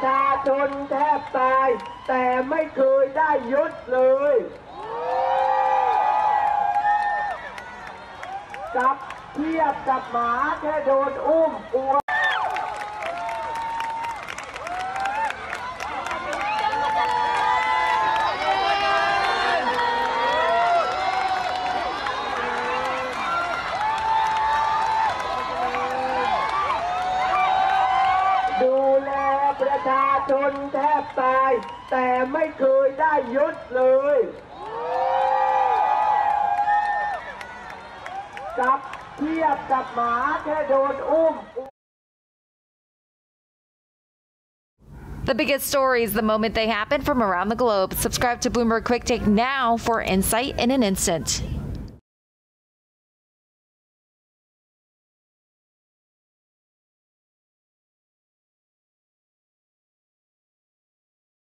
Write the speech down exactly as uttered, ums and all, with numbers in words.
ชาชนแทบตายแต่ไม่เคยได้ยศเลยกับเทียบกับหมาแค่โดนอุ้มอวดดูแลประชาชนแทบตายแต่ไม่เคยได้ยศเลยกับเทียบกับหมาแค่โดนอุ้ม The biggest stories the moment they happen from around the globe. Subscribe to Bloomberg Quick Take now for insight in an instant.